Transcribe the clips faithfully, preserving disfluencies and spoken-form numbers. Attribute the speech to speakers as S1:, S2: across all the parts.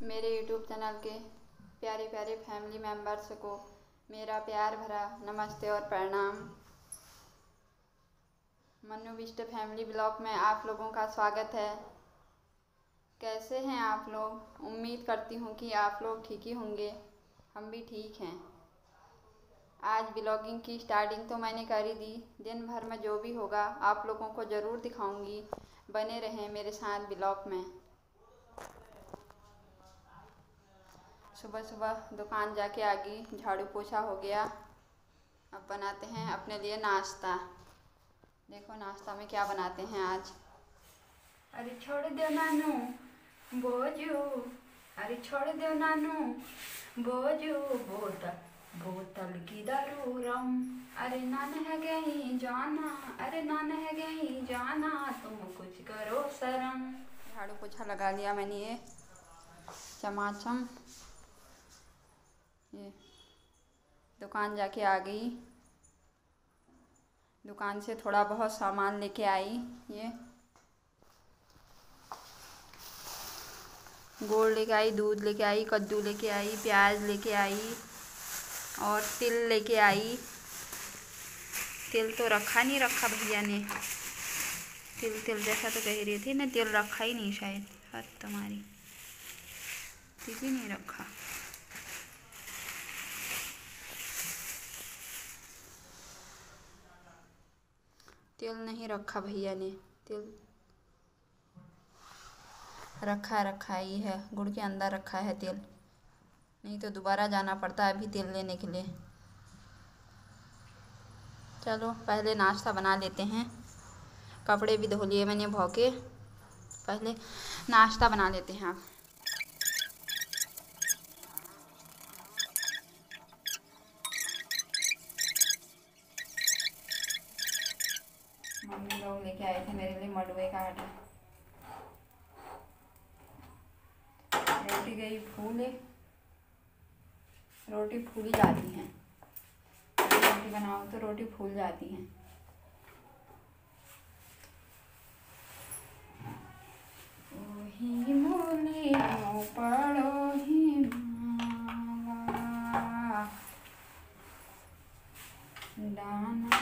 S1: मेरे YouTube channel के प्यारे प्यारे फैमिली मेम्बर्स को मेरा प्यार भरा नमस्ते और प्रणाम। मनु बिष्ट फैमिली ब्लॉग में आप लोगों का स्वागत है। कैसे हैं आप लोग? उम्मीद करती हूँ कि आप लोग ठीक ही होंगे। हम भी ठीक हैं। आज ब्लॉगिंग की स्टार्टिंग तो मैंने कर ही दी। दिन भर में जो भी होगा आप लोगों को ज़रूर दिखाऊंगी। बने रहें मेरे साथ ब्लॉग में। सुबह सुबह दुकान जाके आ गई, झाड़ू पोछा हो गया। अब बनाते हैं अपने लिए नाश्ता। देखो नाश्ता में क्या बनाते हैं आज। अरे छोड़ दो नानू बोझू, अरे छोड़ दो नानू बोझू, बोतल बोतल की दारू रम। अरे नान है गई जाना, अरे नान है गई जाना, तुम कुछ करो शरम। झाड़ू पोछा लगा लिया मैंने। ये चमाचम ये दुकान जाके आ गई। दुकान से थोड़ा बहुत सामान लेके आई। ये गुड़ लेके आई, दूध लेके आई, कद्दू लेके आई, प्याज लेके आई और तिल लेके आई। तिल तो रखा नहीं रखा भैया ने। तिल तिल जैसा तो कह रही थी ना, तिल रखा ही नहीं शायद। हद तुम्हारी, तिल ही नहीं रखा। तिल नहीं रखा भैया ने। तिल रखा रखा ही है, गुड़ के अंदर रखा है तिल। नहीं तो दोबारा जाना पड़ता है अभी तिल लेने के लिए। चलो पहले नाश्ता बना लेते हैं। कपड़े भी धो लिए मैंने भौ के। पहले नाश्ता बना लेते हैं। आप मम्मी लोग लेके आए थे मेरे लिए मडवे का आटा। रोटी गई फूले। रोटी फूली जाती हैं। रोटी बनाओ तो रोटी फूल जाती हैं। ओही मोले पड़ो ही मावा दाना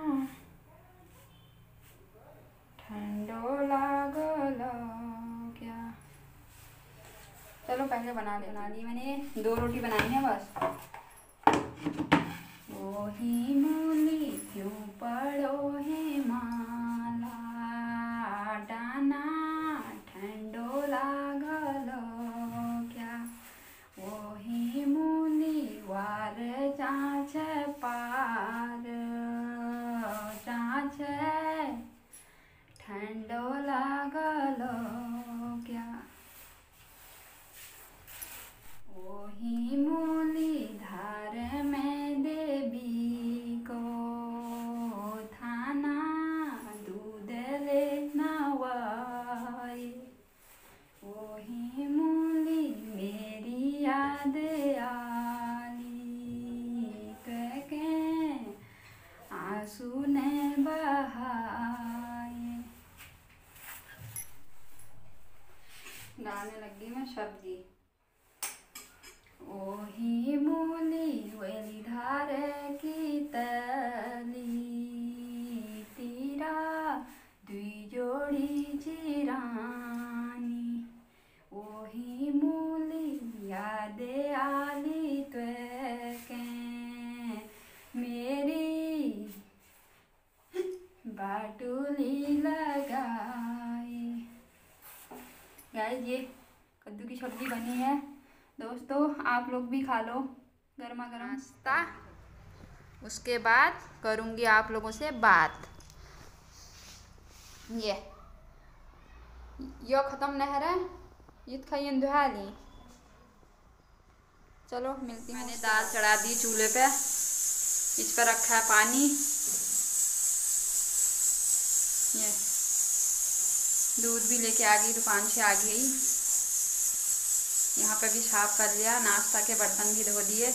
S1: ठंडो लागल क्या। चलो पहले बना लेना ली मैंने। दो रोटी बनाई है बस। ओही मूली क्यों पड़ो है माला, डाना ठंडो लागल क्या। ओही मूली वार चाँच पार, चाँच ठंडो लागल क्या। ओही मूली धार में देवी को थाना, दूध ले नवाई। ओही मूली मेरी याद आली, के आंसू ने बहाए। गाने लगी मैं सब्जी। ओही मूली वेली धार की तली, तीरा दुई जोड़ी चिरानी। ओही मूली याद आली त्वेके मेरी बाटुली लगाई। गाइस ये कद्दू की सब्जी बनी है दोस्तों, आप लोग भी खा लो गर्मा गर्म नाश्ता। उसके बाद करूँगी आप लोगों से बात। ये यो ख़त्म नहीं रहा, ईद खाइए दुहाली। चलो मिलती हूँ। मैंने दाल चढ़ा दी चूल्हे पे। इस पर रखा है पानी। ये दूध भी लेके आ गई, दुकान से आ गई। यहाँ पे भी साफ कर लिया। नाश्ता के बर्तन भी धो दिए।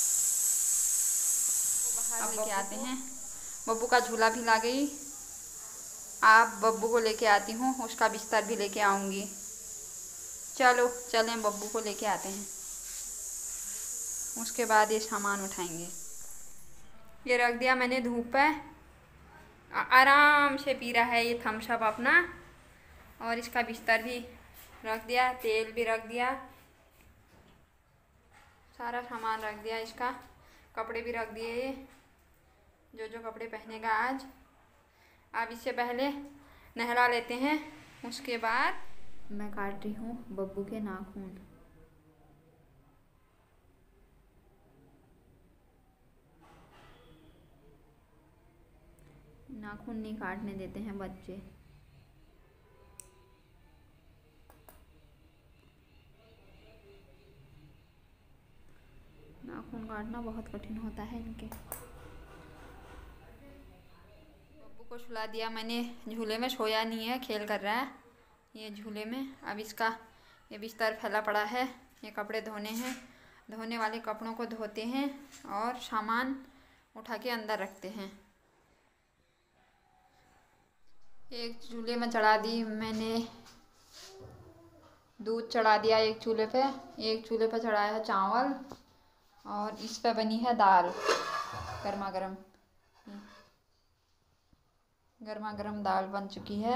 S1: अब लेके आते हैं। बब्बू का झूला भी ला गई। आप बब्बू को लेके आती हूँ, उसका बिस्तर भी लेके आऊँगी। चलो चलें बब्बू को लेके आते हैं, उसके बाद ये सामान उठाएंगे। ये रख दिया मैंने धूप पे, आराम से पी रहा है ये थम्स अप अपना। और इसका बिस्तर भी रख दिया, तेल भी रख दिया, सारा सामान रख दिया इसका। कपड़े भी रख दिए, ये जो जो कपड़े पहनेगा आज। अब इससे पहले नहला लेते हैं, उसके बाद मैं काट रही हूँ बब्बू के नाखून। नाखून नहीं काटने देते हैं बच्चे। नाखून काटना बहुत कठिन होता है इनके। बब्बू को सुला दिया मैंने, झूले में सोया नहीं है, खेल कर रहा है ये झूले में। अब इसका ये बिस्तर फैला पड़ा है, ये कपड़े धोने हैं। धोने वाले कपड़ों को धोते हैं और सामान उठा के अंदर रखते हैं। एक चूल्हे में चढ़ा दी मैंने दूध, चढ़ा दिया एक चूल्हे पे। एक चूल्हे पे चढ़ाया है चावल और इस पे बनी है दाल गर्मा गर्म। गर्मा गर्म दाल बन चुकी है।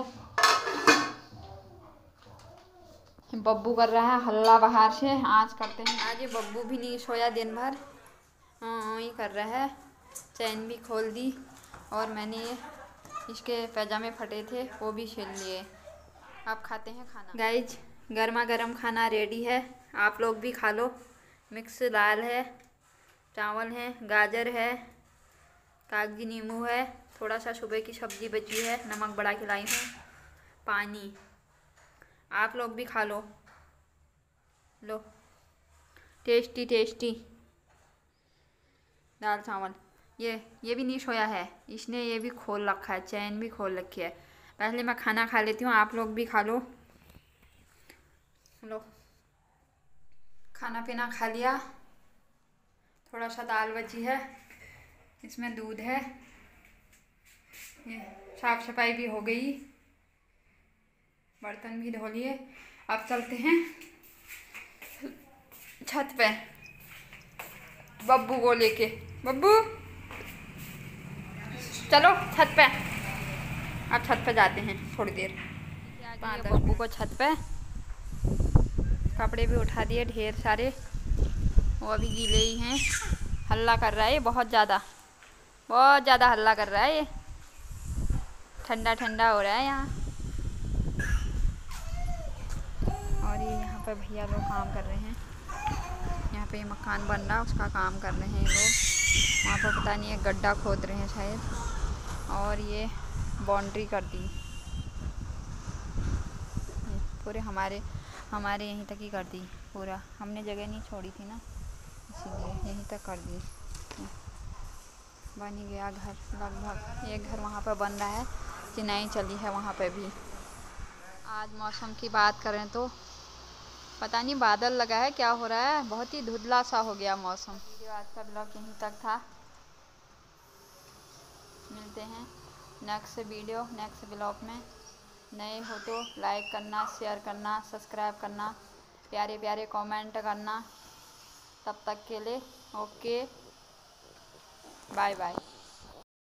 S1: बब्बू कर रहा है हल्ला बाहर से, आज करते हैं। आज ये बब्बू भी नहीं सोया दिन भर, हाँ ये कर रहा है। चैन भी खोल दी और मैंने ये इसके पैजामे फटे थे वो भी सिल लिए। अब खाते हैं खाना। गाइज गर्मा गर्म खाना रेडी है, आप लोग भी खा लो। मिक्स दाल है, चावल है, गाजर है, कागजी नींबू है, थोड़ा सा सुबह की सब्जी बची है, नमक बड़ा खिलाई हूँ, पानी। आप लोग भी खा लो। लो टेस्टी टेस्टी दाल चावल। ये ये भी नहीं सोया है, इसने ये भी खोल रखा है, चैन भी खोल रखी है। पहले मैं खाना खा लेती हूँ, आप लोग भी खा लो। लो खाना पीना खा लिया, थोड़ा सा दाल बची है, इसमें दूध है। ये साफ सफाई भी हो गई, बर्तन भी धो लिए। अब चलते हैं छत पे बब्बू को लेके। बब्बू चलो छत पे। अब छत पे जाते हैं थोड़ी देर। बब्बू को छत पे, कपड़े भी उठा दिए ढेर सारे, वो अभी गीले ही हैं। हल्ला कर रहा है ये बहुत ज़्यादा, बहुत ज़्यादा हल्ला कर रहा है ये। ठंडा ठंडा हो रहा है यहाँ। और ये यहाँ पर भैया लोग काम कर रहे हैं, यहाँ पे ये मकान बन रहा है उसका काम कर रहे हैं ये लोग। वहाँ पर पता नहीं एक गड्ढा खोद रहे हैं शायद। और ये बाउंड्री कर दी पूरे, हमारे हमारे यहीं तक ही कर दी पूरा। हमने जगह नहीं छोड़ी थी ना, इसीलिए यहीं तक कर दी। बन ही गया घर लगभग। एक घर वहाँ पर बन रहा है, चिनाई चली है वहाँ पे भी। आज मौसम की बात करें तो पता नहीं बादल लगा है क्या हो रहा है, बहुत ही धुंधला सा हो गया मौसम। वीडियो आज का ब्लॉग यहीं तक था, मिलते हैं नेक्स्ट वीडियो नेक्स्ट ब्लॉग में। नए हो तो लाइक करना, शेयर करना, सब्सक्राइब करना, प्यारे प्यारे कमेंट करना। तब तक के लिए ओके, बाय बाय।